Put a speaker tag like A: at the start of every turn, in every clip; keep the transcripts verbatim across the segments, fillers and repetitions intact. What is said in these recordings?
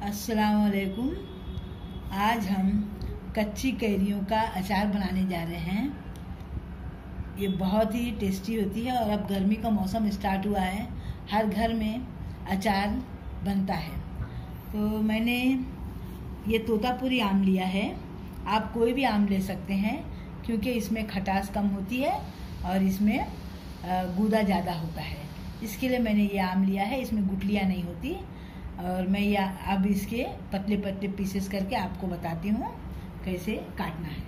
A: अस्सलाम वालेकुम। आज हम कच्ची कैरियों का अचार बनाने जा रहे हैं। ये बहुत ही टेस्टी होती है और अब गर्मी का मौसम स्टार्ट हुआ है, हर घर में अचार बनता है। तो मैंने ये तोतापुरी आम लिया है। आप कोई भी आम ले सकते हैं क्योंकि इसमें खटास कम होती है और इसमें गूदा ज़्यादा होता है, इसके लिए मैंने ये आम लिया है। इसमें गुठलियाँ नहीं होती। और मैं ये अब इसके पतले पतले पीसेस करके आपको बताती हूँ कैसे काटना है।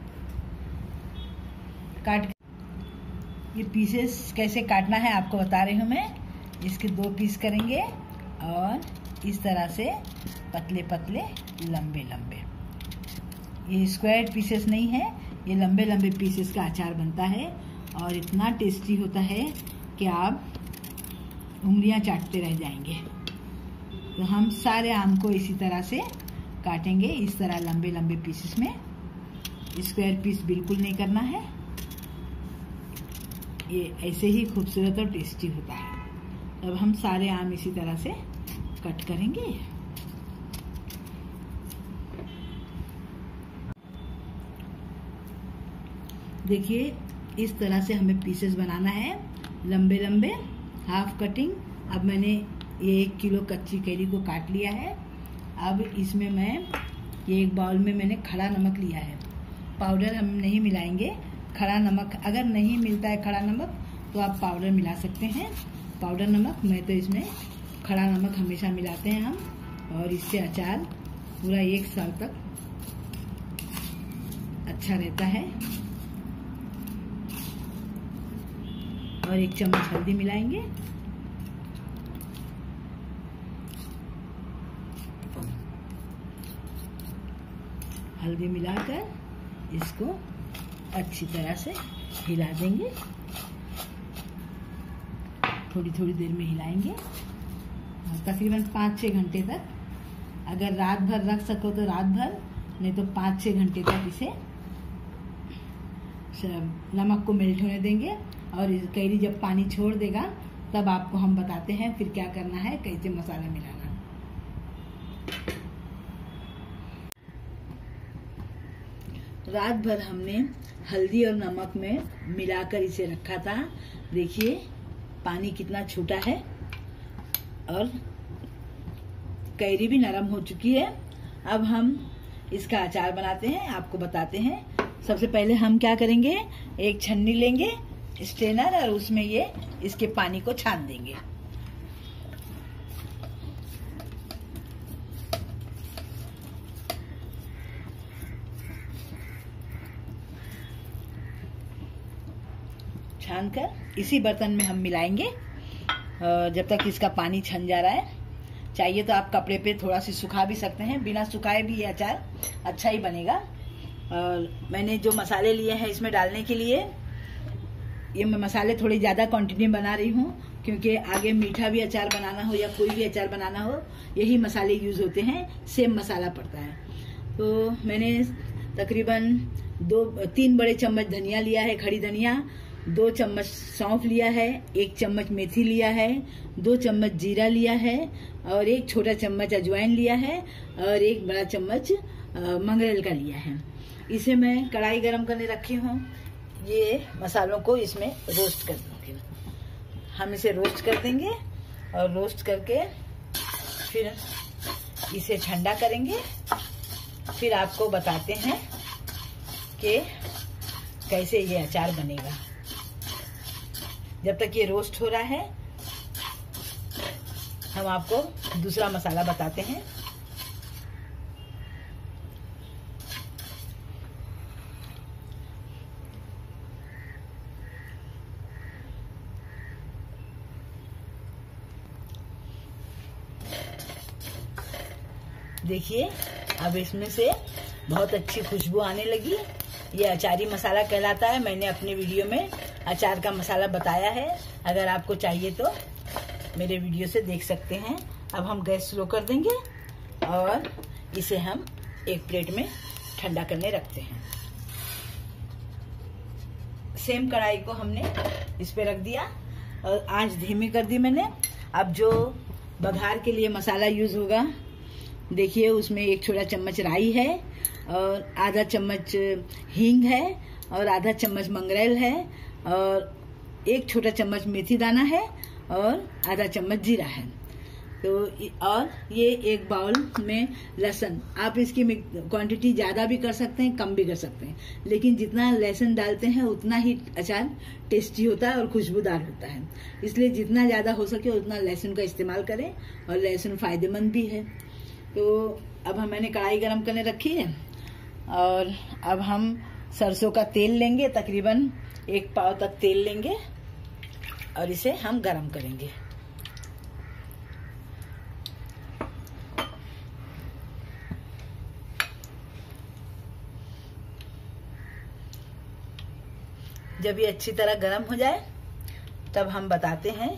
A: काट ये पीसेस कैसे काटना है आपको बता रही हूँ मैं। इसके दो पीस करेंगे और इस तरह से पतले पतले लंबे लंबे, ये स्क्वायर पीसेस नहीं है, ये लंबे लंबे पीसेस का अचार बनता है और इतना टेस्टी होता है कि आप उंगलियां चाटते रह जाएंगे। तो हम सारे आम को इसी तरह से काटेंगे, इस तरह लंबे लंबे पीसेस में। स्क्वायर पीस बिल्कुल नहीं करना है, ये ऐसे ही खूबसूरत और टेस्टी होता है। अब हम सारे आम इसी तरह से कट करेंगे। देखिए इस तरह से हमें पीसेस बनाना है, लंबे लंबे हाफ कटिंग। अब मैंने ये एक किलो कच्ची कैरी को काट लिया है। अब इसमें मैं ये एक बाउल में मैंने खड़ा नमक लिया है। पाउडर हम नहीं मिलाएंगे, खड़ा नमक। अगर नहीं मिलता है खड़ा नमक तो आप पाउडर मिला सकते हैं, पाउडर नमक। मैं तो इसमें खड़ा नमक हमेशा मिलाते हैं हम, और इससे अचार पूरा एक साल तक अच्छा रहता है। और एक चम्मच हल्दी मिलाएंगे। हल्दी मिलाकर इसको अच्छी तरह से हिला देंगे, थोड़ी थोड़ी देर में हिलाएंगे, तकरीबन पाँच छः घंटे तक। अगर रात भर रख सको तो रात भर, नहीं तो पाँच छः घंटे तक इसे नमक को मेल्ट होने देंगे। और इस कैरी जब पानी छोड़ देगा तब आपको हम बताते हैं फिर क्या करना है, कैसे मसाला मिलाना। रात भर हमने हल्दी और नमक में मिलाकर इसे रखा था। देखिए पानी कितना छूटा है और कैरी भी नरम हो चुकी है। अब हम इसका अचार बनाते हैं, आपको बताते हैं। सबसे पहले हम क्या करेंगे, एक छन्नी लेंगे स्ट्रेनर, और उसमें ये इसके पानी को छान देंगे। छान कर इसी बर्तन में हम मिलाएंगे जब तक इसका पानी छन जा रहा है। चाहिए तो आप कपड़े पे थोड़ा सा सुखा भी सकते हैं, बिना सुखाए भी ये अचार अच्छा ही बनेगा। और मैंने जो मसाले लिए हैं इसमें डालने के लिए, ये मैं मसाले थोड़ी ज़्यादा क्वांटिटी में बना रही हूँ क्योंकि आगे मीठा भी अचार बनाना हो या कोई भी अचार बनाना हो यही मसाले यूज होते हैं, सेम मसाला पड़ता है। तो मैंने तकरीबन दो तीन बड़े चम्मच धनिया लिया है, खड़ी धनिया, दो चम्मच सौंफ लिया है, एक चम्मच मेथी लिया है, दो चम्मच जीरा लिया है, और एक छोटा चम्मच अजवाइन लिया है, और एक बड़ा चम्मच मंगरेल का लिया है। इसे मैं कढ़ाई गरम करने रखी हूँ। ये मसालों को इसमें रोस्ट कर दूंगी। हम इसे रोस्ट कर देंगे और रोस्ट करके फिर इसे ठंडा करेंगे। फिर आपको बताते हैं कि कैसे ये अचार बनेगा। जब तक ये रोस्ट हो रहा है हम आपको दूसरा मसाला बताते हैं। देखिए अब इसमें से बहुत अच्छी खुशबू आने लगी। ये अचारी मसाला कहलाता है। मैंने अपने वीडियो में अचार का मसाला बताया है, अगर आपको चाहिए तो मेरे वीडियो से देख सकते हैं। अब हम गैस स्लो कर देंगे और इसे हम एक प्लेट में ठंडा करने रखते हैं। सेम कढ़ाई को हमने इस पे रख दिया और आंच धीमी कर दी मैंने। अब जो बघार के लिए मसाला यूज होगा देखिए उसमें एक छोटा चम्मच राई है और आधा चम्मच हींग है और आधा चम्मच मंगरेल है और एक छोटा चम्मच मेथी दाना है और आधा चम्मच जीरा है। तो और ये एक बाउल में लहसुन, आप इसकी क्वांटिटी ज्यादा भी कर सकते हैं, कम भी कर सकते हैं, लेकिन जितना लहसुन डालते हैं उतना ही अचार टेस्टी होता है और खुशबूदार होता है। इसलिए जितना ज्यादा हो सके उतना लहसुन का इस्तेमाल करें और लहसुन फायदेमंद भी है। तो अब हम मैंने कढ़ाई गरम करने रखी है और अब हम सरसों का तेल लेंगे, तकरीबन एक पाव तक तेल लेंगे और इसे हम गरम करेंगे। जब ये अच्छी तरह गरम हो जाए तब हम बताते हैं।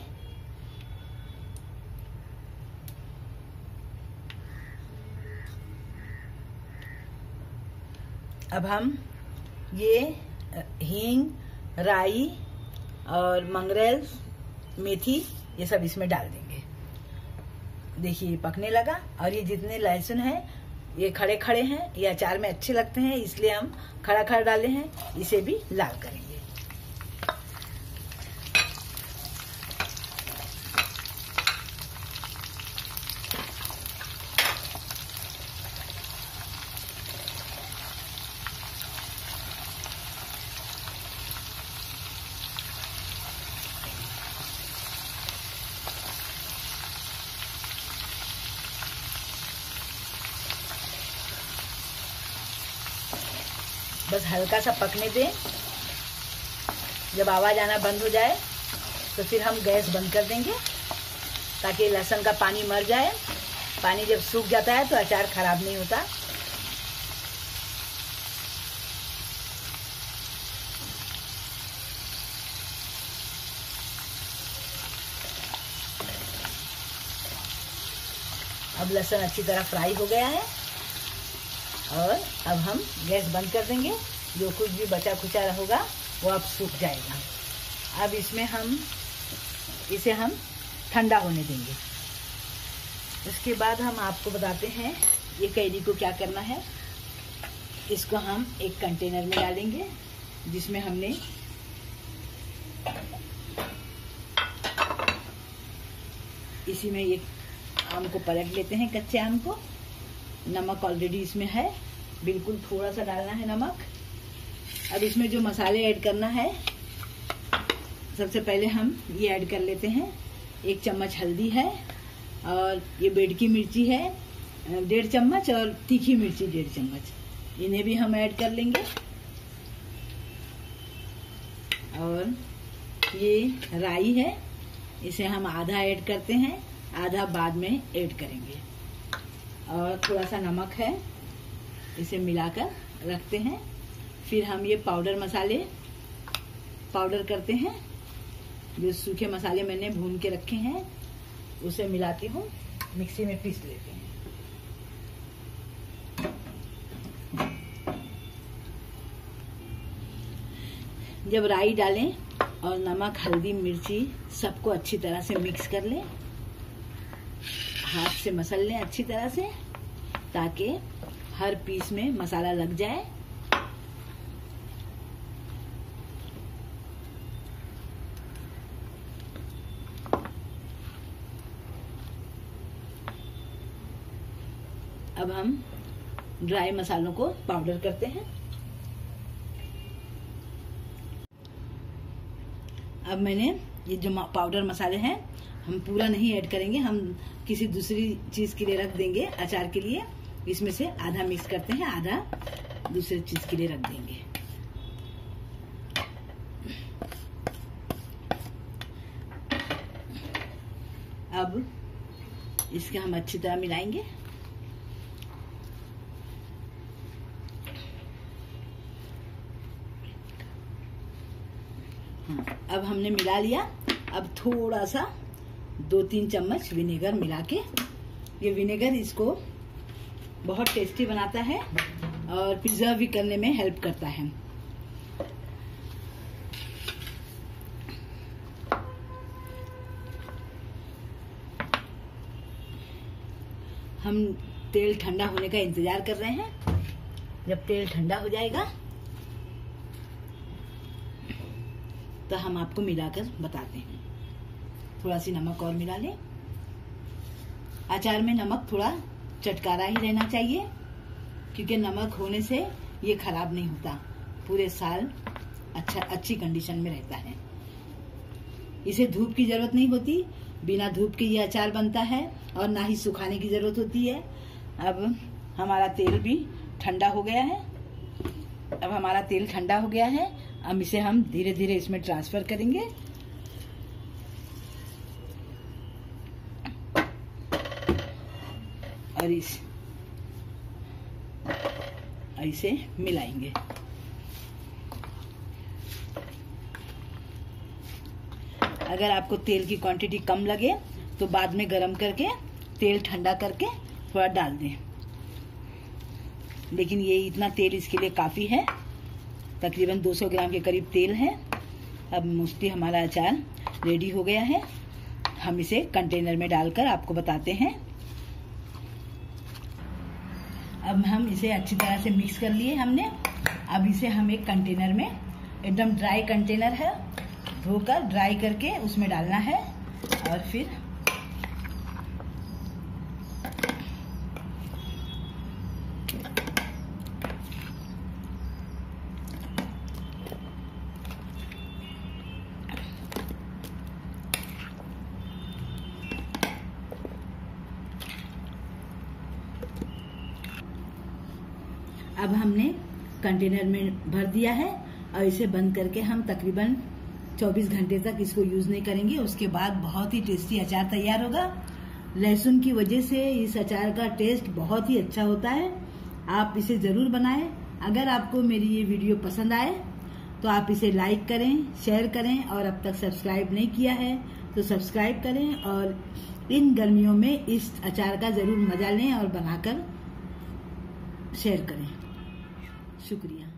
A: अब हम ये हींग, राई और मंगरेल, मेथी ये सब इसमें डाल देंगे। देखिए पकने लगा और ये जितने लहसुन है ये खड़े खड़े हैं, ये अचार में अच्छे लगते हैं, इसलिए हम खड़ा खड़ा डाले हैं। इसे भी लाल करेंगे। बस हल्का सा पकने दें। जब आवाज आना बंद हो जाए तो फिर हम गैस बंद कर देंगे ताकि लहसुन का पानी मर जाए। पानी जब सूख जाता है तो अचार खराब नहीं होता। अब लहसुन अच्छी तरह फ्राई हो गया है और अब हम गैस बंद कर देंगे। जो कुछ भी बचा खुचा होगा वो अब सूख जाएगा। अब इसमें हम इसे हम ठंडा होने देंगे। उसके बाद हम आपको बताते हैं ये कैरी को क्या करना है। इसको हम एक कंटेनर में डालेंगे जिसमें हमने इसी में ये आम को पलट लेते हैं, कच्चे आम को। नमक ऑलरेडी इसमें है, बिल्कुल थोड़ा सा डालना है नमक। अब इसमें जो मसाले ऐड करना है, सबसे पहले हम ये ऐड कर लेते हैं। एक चम्मच हल्दी है और ये बेडकी मिर्ची है डेढ़ चम्मच और तीखी मिर्ची डेढ़ चम्मच, इन्हें भी हम ऐड कर लेंगे। और ये राई है, इसे हम आधा ऐड करते हैं, आधा बाद में ऐड करेंगे। और थोड़ा सा नमक है, इसे मिलाकर रखते हैं। फिर हम ये पाउडर मसाले पाउडर करते हैं। जो सूखे मसाले मैंने भून के रखे हैं उसे मिलाती हूँ, मिक्सी में पीस लेते हैं। जब राई डालें और नमक, हल्दी, मिर्ची सबको अच्छी तरह से मिक्स कर लें। हाथ से मसल लें अच्छी तरह से ताकि हर पीस में मसाला लग जाए। अब हम ड्राई मसालों को पाउडर करते हैं। अब मैंने ये जो पाउडर मसाले हैं हम पूरा नहीं ऐड करेंगे, हम किसी दूसरी चीज के लिए रख देंगे अचार के लिए। इसमें से आधा मिक्स करते हैं, आधा दूसरी चीज के लिए रख देंगे। अब इसके हम अच्छी तरह मिलाएंगे। अब हमने मिला लिया। अब थोड़ा सा दो तीन चम्मच विनेगर मिला के, ये विनेगर इसको बहुत टेस्टी बनाता है और प्रिजर्व भी करने में हेल्प करता है। हम तेल ठंडा होने का इंतजार कर रहे हैं। जब तेल ठंडा हो जाएगा तो हम आपको मिलाकर बताते हैं। थोड़ा सी नमक और मिला लें। अचार में नमक थोड़ा चटकारा ही रहना चाहिए, क्योंकि नमक होने से ये खराब नहीं होता, पूरे साल अच्छा अच्छी कंडीशन में रहता है। इसे धूप की जरूरत नहीं होती, बिना धूप के ये अचार बनता है, और ना ही सुखाने की जरूरत होती है। अब हमारा तेल भी ठंडा हो गया है। अब हमारा तेल ठंडा हो गया है। अब इसे हम धीरे धीरे इसमें ट्रांसफर करेंगे। और इस और इसे मिलाएंगे। अगर आपको तेल की क्वांटिटी कम लगे तो बाद में गरम करके तेल ठंडा करके थोड़ा डाल दें, लेकिन ये इतना तेल इसके लिए काफी है। तकरीबन दो सौ ग्राम के करीब तेल है। अब मोस्टली हमारा अचार रेडी हो गया है। हम इसे कंटेनर में डालकर आपको बताते हैं। अब हम इसे अच्छी तरह से मिक्स कर लिए हमने। अब इसे हम एक कंटेनर में, एकदम ड्राई कंटेनर है, धोकर ड्राई करके उसमें डालना है। और फिर अब हमने कंटेनर में भर दिया है और इसे बंद करके हम तकरीबन चौबीस घंटे तक इसको यूज नहीं करेंगे। उसके बाद बहुत ही टेस्टी अचार तैयार होगा। लहसुन की वजह से इस अचार का टेस्ट बहुत ही अच्छा होता है। आप इसे जरूर बनाएं। अगर आपको मेरी ये वीडियो पसंद आए तो आप इसे लाइक करें, शेयर करें, और अब तक सब्सक्राइब नहीं किया है तो सब्सक्राइब करें। और इन गर्मियों में इस अचार का जरूर मजा लें और बनाकर शेयर करें। शुक्रिया।